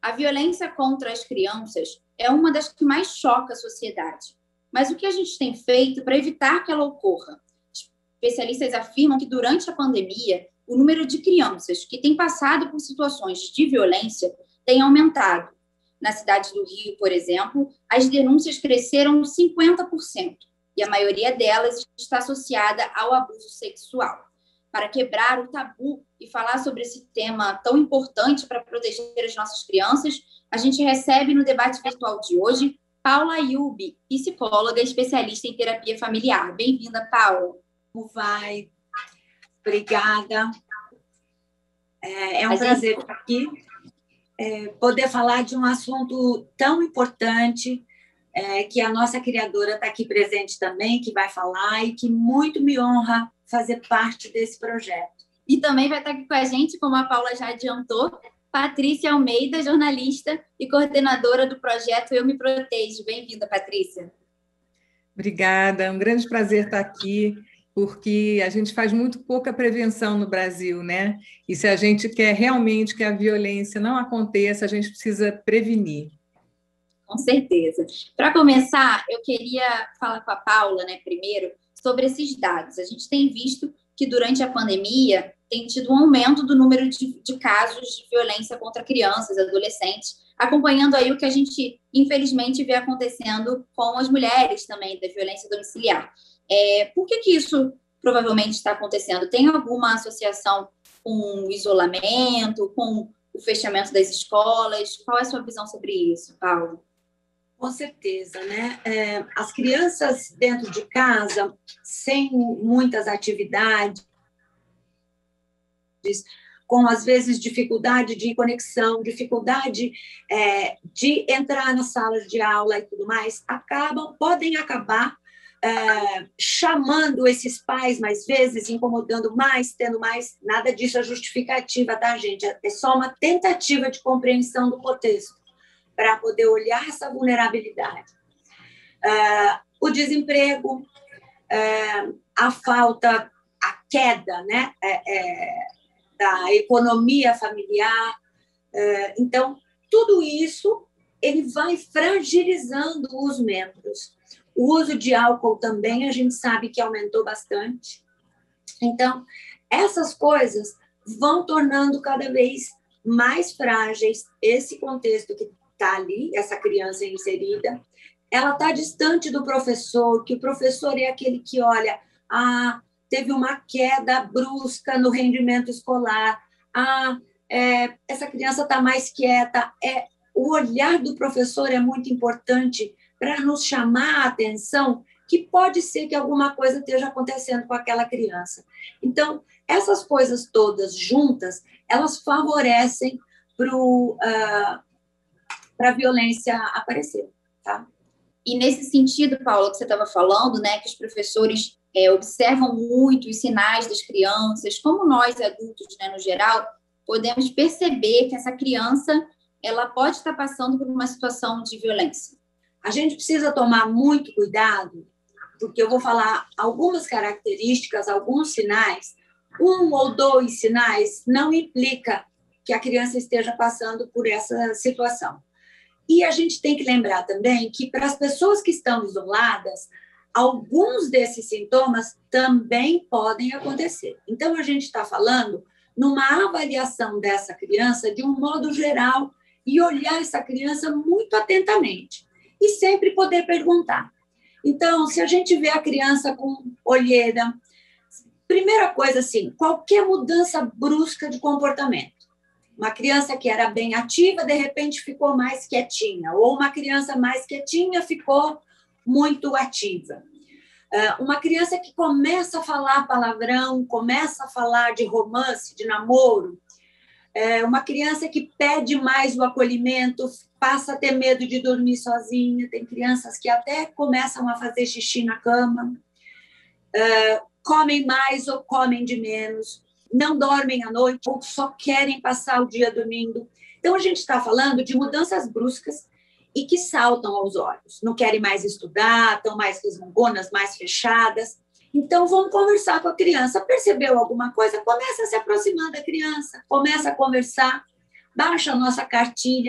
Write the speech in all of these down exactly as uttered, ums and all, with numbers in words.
A violência contra as crianças é uma das que mais choca a sociedade. Mas o que a gente tem feito para evitar que ela ocorra? Especialistas afirmam que, durante a pandemia, o número de crianças que têm passado por situações de violência tem aumentado. Na cidade do Rio, por exemplo, as denúncias cresceram cinquenta por cento, e a maioria delas está associada ao abuso sexual. Para quebrar o tabu e falar sobre esse tema tão importante para proteger as nossas crianças, a gente recebe no debate virtual de hoje Paula Ayub, psicóloga especialista em terapia familiar. Bem-vinda, Paula. Como vai? Obrigada. É, é um a prazer gente... estar aqui, é, poder falar de um assunto tão importante, é, que a nossa criadora está aqui presente também, que vai falar, e que muito me honra fazer parte desse projeto. E também vai estar aqui com a gente, como a Paula já adiantou, Patrícia Almeida, jornalista e coordenadora do projeto Eu Me Protejo. Bem-vinda, Patrícia. Obrigada, é um grande prazer estar aqui, porque a gente faz muito pouca prevenção no Brasil, né? E se a gente quer realmente que a violência não aconteça, a gente precisa prevenir. Com certeza. Para começar, eu queria falar com a Paula, né, primeiro, sobre esses dados. A gente tem visto que, durante a pandemia, tem tido um aumento do número de, de casos de violência contra crianças e adolescentes, acompanhando aí o que a gente, infelizmente, vê acontecendo com as mulheres também, da violência domiciliar. É, por que que isso provavelmente está acontecendo? Tem alguma associação com o isolamento, com o fechamento das escolas? Qual é a sua visão sobre isso, Paula? Com certeza, né? É, as crianças dentro de casa, sem muitas atividades, com, às vezes, dificuldade de conexão, dificuldade é, de entrar nas salas de aula e tudo mais, acabam, podem acabar é, chamando esses pais mais vezes, incomodando mais, tendo mais, nada disso é justificativa, tá, gente? É só uma tentativa de compreensão do contexto, para poder olhar essa vulnerabilidade. Uh, o desemprego, uh, a falta, a queda, né, é, é, da economia familiar. Uh, então, tudo isso ele vai fragilizando os membros. O uso de álcool também, a gente sabe que aumentou bastante. Então, essas coisas vão tornando cada vez mais frágeis esse contexto que está ali, essa criança inserida, ela está distante do professor, que o professor é aquele que olha, ah, teve uma queda brusca no rendimento escolar, ah, é, essa criança está mais quieta. É, o olhar do professor é muito importante para nos chamar a atenção que pode ser que alguma coisa esteja acontecendo com aquela criança. Então, essas coisas todas juntas, elas favorecem para uh, para a violência aparecer, tá? E nesse sentido, Paula, que você estava falando, né, que os professores é, observam muito os sinais das crianças, como nós, adultos, né, no geral, podemos perceber que essa criança ela pode estar passando por uma situação de violência. A gente precisa tomar muito cuidado, porque eu vou falar algumas características, alguns sinais. Um ou dois sinais não implica que a criança esteja passando por essa situação. E a gente tem que lembrar também que, para as pessoas que estão isoladas, alguns desses sintomas também podem acontecer. Então, a gente está falando numa avaliação dessa criança de um modo geral e olhar essa criança muito atentamente. E sempre poder perguntar. Então, se a gente vê a criança com olheira, primeira coisa, assim, qualquer mudança brusca de comportamento. Uma criança que era bem ativa, de repente ficou mais quietinha. Ou uma criança mais quietinha ficou muito ativa. Uma criança que começa a falar palavrão, começa a falar de romance, de namoro. Uma criança que pede mais o acolhimento, passa a ter medo de dormir sozinha. Tem crianças que até começam a fazer xixi na cama. Comem mais ou comem de menos. Não dormem à noite ou só querem passar o dia dormindo. Então, a gente está falando de mudanças bruscas e que saltam aos olhos. Não querem mais estudar, estão mais resmungonas, mais fechadas. Então, vamos conversar com a criança. Percebeu alguma coisa? Começa a se aproximar da criança, começa a conversar, baixa a nossa cartilha,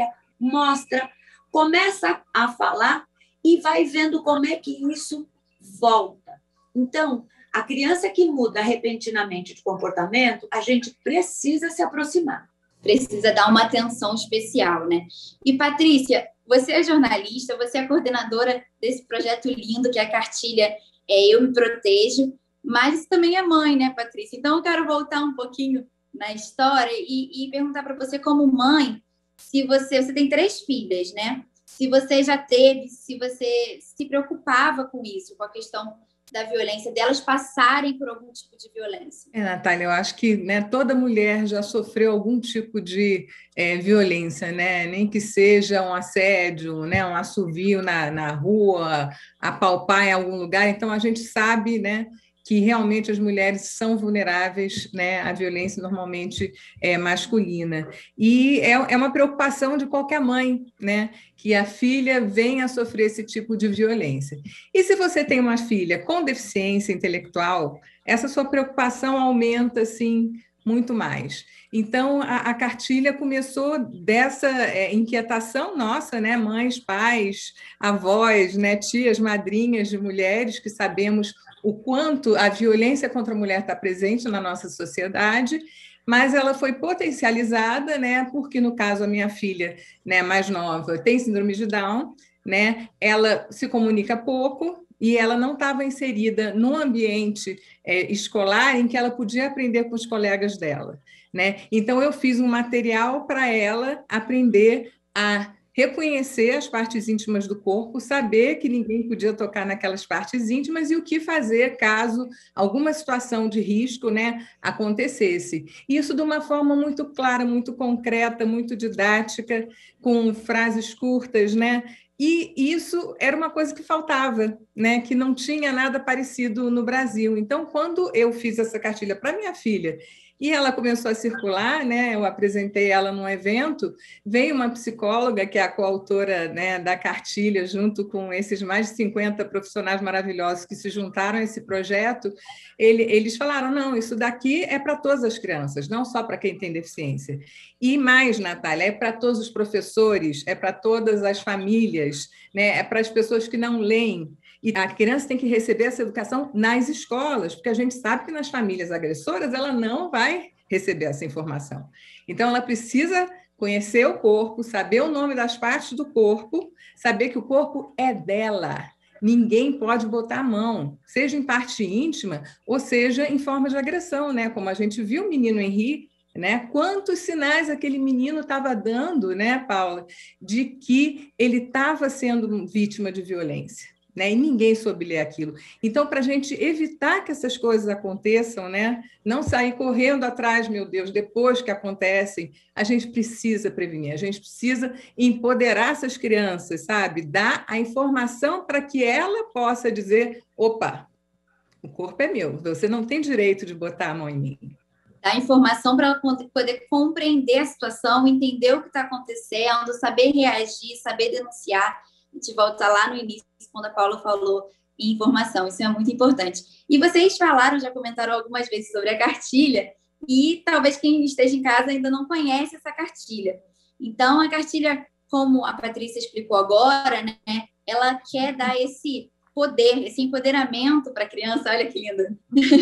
mostra, começa a falar e vai vendo como é que isso volta. Então, a criança que muda repentinamente de comportamento, a gente precisa se aproximar. Precisa dar uma atenção especial, né? E, Patrícia, você é jornalista, você é coordenadora desse projeto lindo que é a cartilha é, Eu Me Protejo, mas também é mãe, né, Patrícia? Então, eu quero voltar um pouquinho na história e, e perguntar para você, como mãe, se você, você tem três filhas, né? Se você já teve, se você se preocupava com isso, com a questão da violência, delas passarem por algum tipo de violência. É, Natália, eu acho que, né, toda mulher já sofreu algum tipo de é, violência, né? Nem que seja um assédio, né, um assovio na, na rua, apalpar em algum lugar. Então, a gente sabe, né, que realmente as mulheres são vulneráveis, né, à violência normalmente é, masculina. E é, é uma preocupação de qualquer mãe, né, que a filha venha a sofrer esse tipo de violência. E se você tem uma filha com deficiência intelectual, essa sua preocupação aumenta, assim, muito mais. Então, a, a cartilha começou dessa é, inquietação nossa, né, mães, pais, avós, né, tias, madrinhas de mulheres, que sabemos o quanto a violência contra a mulher está presente na nossa sociedade, mas ela foi potencializada, né, porque, no caso, a minha filha, né, mais nova tem síndrome de Down, né, ela se comunica pouco e ela não estava inserida num ambiente é, escolar em que ela podia aprender com os colegas dela, né? Então, eu fiz um material para ela aprender a reconhecer as partes íntimas do corpo, saber que ninguém podia tocar naquelas partes íntimas e o que fazer caso alguma situação de risco, né, acontecesse. Isso de uma forma muito clara, muito concreta, muito didática, com frases curtas, né? E isso era uma coisa que faltava, né? Que não tinha nada parecido no Brasil. Então, quando eu fiz essa cartilha para minha filha, e ela começou a circular, né? Eu apresentei ela num evento, veio uma psicóloga, que é a coautora, né, da cartilha, junto com esses mais de cinquenta profissionais maravilhosos que se juntaram a esse projeto. Ele, eles falaram, não, isso daqui é para todas as crianças, não só para quem tem deficiência. E mais, Natália, é para todos os professores, é para todas as famílias, né? É para as pessoas que não leem. E a criança tem que receber essa educação nas escolas, porque a gente sabe que nas famílias agressoras ela não vai receber essa informação. Então, ela precisa conhecer o corpo, saber o nome das partes do corpo, saber que o corpo é dela. Ninguém pode botar a mão, seja em parte íntima ou seja em forma de agressão, né? Como a gente viu o menino Henri, né? Quantos sinais aquele menino estava dando, né, Paula, de que ele estava sendo vítima de violência. Né? E ninguém soube ler aquilo. Então, para a gente evitar que essas coisas aconteçam, né? Não sair correndo atrás, meu Deus, depois que acontecem, a gente precisa prevenir, a gente precisa empoderar essas crianças, sabe? Dar a informação para que ela possa dizer, opa, o corpo é meu, você não tem direito de botar a mão em mim. Dar informação para ela poder compreender a situação, entender o que está acontecendo, saber reagir, saber denunciar. A gente volta lá no início, quando a Paula falou em informação, isso é muito importante. E vocês falaram, já comentaram algumas vezes sobre a cartilha, e talvez quem esteja em casa ainda não conhece essa cartilha. Então, a cartilha, como a Patrícia explicou agora, né, ela quer dar esse poder, esse empoderamento para a criança, olha que linda,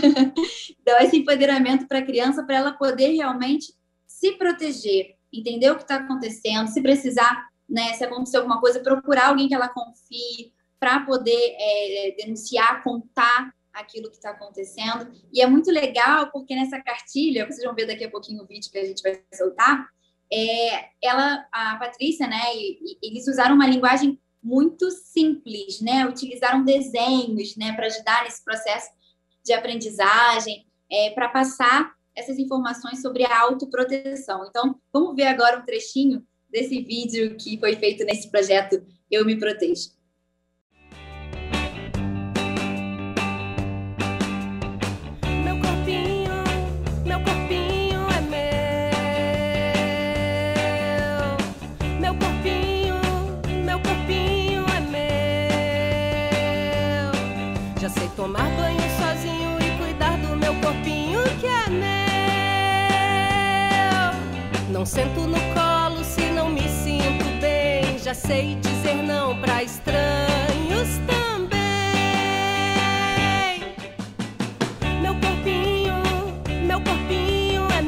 dar esse empoderamento para a criança, para ela poder realmente se proteger, entender o que está acontecendo, se precisar, né, se acontecer alguma coisa, procurar alguém que ela confie para poder é, denunciar, contar aquilo que está acontecendo. E é muito legal, porque nessa cartilha, vocês vão ver daqui a pouquinho o vídeo que a gente vai soltar, é, ela, a Patrícia, né, e, e eles usaram uma linguagem muito simples, né, utilizaram desenhos, né, para ajudar nesse processo de aprendizagem, é, para passar essas informações sobre a autoproteção. Então, vamos ver agora um trechinho desse vídeo que foi feito nesse projeto Eu Me Protejo. Meu corpinho, meu corpinho é meu. Meu corpinho, meu corpinho é meu. Já sei tomar banho sozinho e cuidar do meu corpinho que é meu. Não sento no colo se não me sinto bem. já sei dizer não pra estranhos também. Meu corpinho, meu corpinho é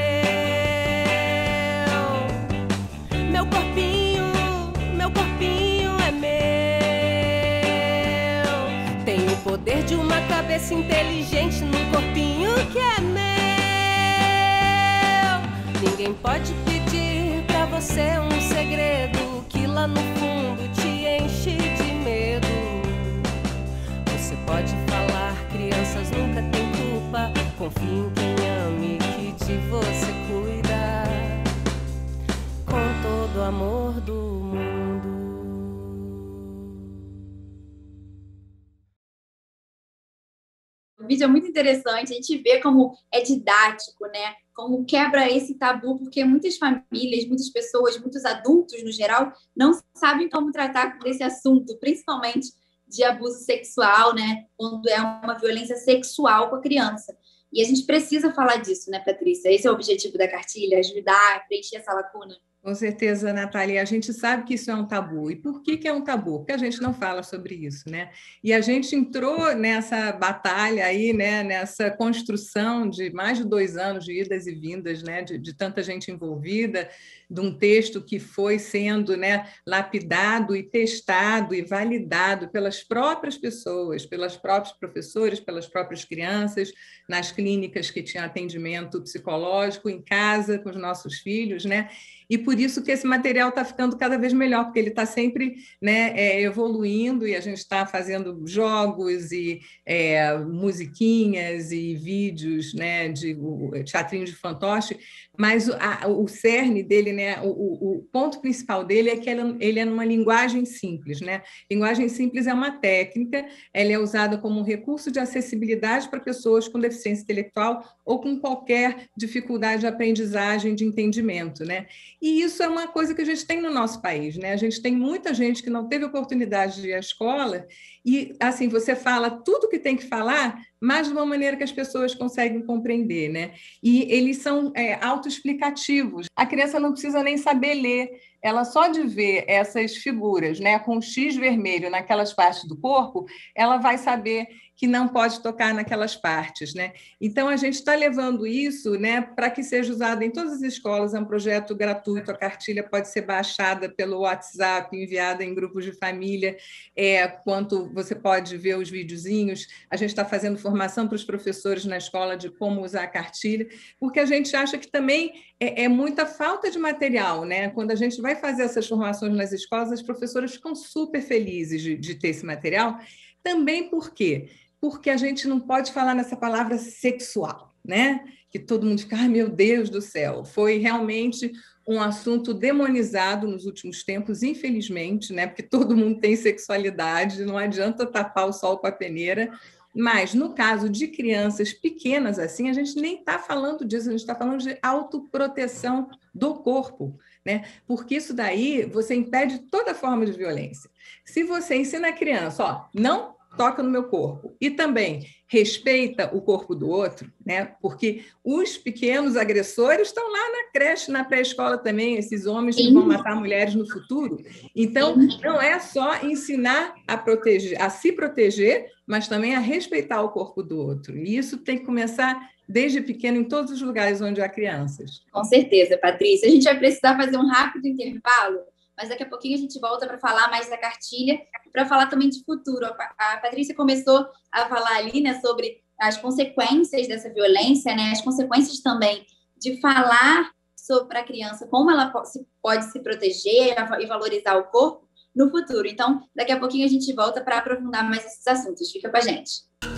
meu. Meu corpinho, meu corpinho é meu. Tenho o poder de uma cabeça inteligente num corpinho que é meu. Ninguém pode pedir pra você um segredo que lá no fundo te enche de medo. Você pode falar, crianças nunca têm culpa. Confie em quem ame, que de você cuida com todo o amor do mundo. O vídeo é muito interessante, a gente vê como é didático, né? Como quebra esse tabu, porque muitas famílias, muitas pessoas, muitos adultos, no geral, não sabem como tratar desse assunto, principalmente de abuso sexual, né? Quando é uma violência sexual com a criança. E a gente precisa falar disso, né, Patrícia? Esse é o objetivo da cartilha, ajudar, preencher essa lacuna. Com certeza, Natália, a gente sabe que isso é um tabu. E por que que é um tabu? Porque a gente não fala sobre isso, né? E a gente entrou nessa batalha aí, né? Nessa construção de mais de dois anos de idas e vindas, né? De, de tanta gente envolvida, de um texto que foi sendo, né, lapidado e testado e validado pelas próprias pessoas, pelas próprios professores, pelas próprias crianças, nas clínicas que tinham atendimento psicológico, em casa com os nossos filhos, né? E por isso que esse material está ficando cada vez melhor, porque ele está sempre, né, é, evoluindo, e a gente está fazendo jogos e é, musiquinhas e vídeos, né, de o, teatrinho de fantoche, mas o, a, o cerne dele, né, o, o ponto principal dele é que ele, ele é numa linguagem simples, né? Linguagem simples é uma técnica, ela é usada como um recurso de acessibilidade para pessoas com deficiência intelectual ou com qualquer dificuldade de aprendizagem, de entendimento, né? E isso é uma coisa que a gente tem no nosso país, né? A gente tem muita gente que não teve oportunidade de ir à escola e, assim, você fala tudo que tem que falar, mas de uma maneira que as pessoas conseguem compreender, né? E eles são é, autoexplicativos. A criança não precisa nem saber ler, ela só de ver essas figuras, né, com X vermelho naquelas partes do corpo, ela vai saber que não pode tocar naquelas partes, né? Então, a gente está levando isso, né, para que seja usado em todas as escolas. É um projeto gratuito, a cartilha pode ser baixada pelo WhatsApp, enviada em grupos de família, é, quanto você pode ver os videozinhos. A gente está fazendo formação para os professores na escola de como usar a cartilha, porque a gente acha que também é, é muita falta de material, né? Quando a gente vai fazer essas formações nas escolas, as professoras ficam super felizes de, de ter esse material. Também por quê? Porque a gente não pode falar nessa palavra sexual, né? Que todo mundo fica, ai, meu Deus do céu. Foi realmente um assunto demonizado nos últimos tempos, infelizmente, né? Porque todo mundo tem sexualidade, não adianta tapar o sol com a peneira. Mas, no caso de crianças pequenas assim, a gente nem está falando disso, a gente está falando de autoproteção do corpo, né? Porque isso daí você impede toda forma de violência. Se você ensina a criança, ó, não toca no meu corpo, e também respeita o corpo do outro, né? Porque os pequenos agressores estão lá na creche, na pré-escola também, esses homens que vão matar mulheres no futuro. Então, não é só ensinar a proteger, a se proteger, mas também a respeitar o corpo do outro. E isso tem que começar desde pequeno em todos os lugares onde há crianças. Com certeza, Patrícia. A gente vai precisar fazer um rápido intervalo, mas daqui a pouquinho a gente volta para falar mais da cartilha e para falar também de futuro. A Patrícia começou a falar ali, né, sobre as consequências dessa violência, né, as consequências também de falar sobre a criança, como ela pode se proteger e valorizar o corpo no futuro. Então, daqui a pouquinho a gente volta para aprofundar mais esses assuntos. Fica com a gente.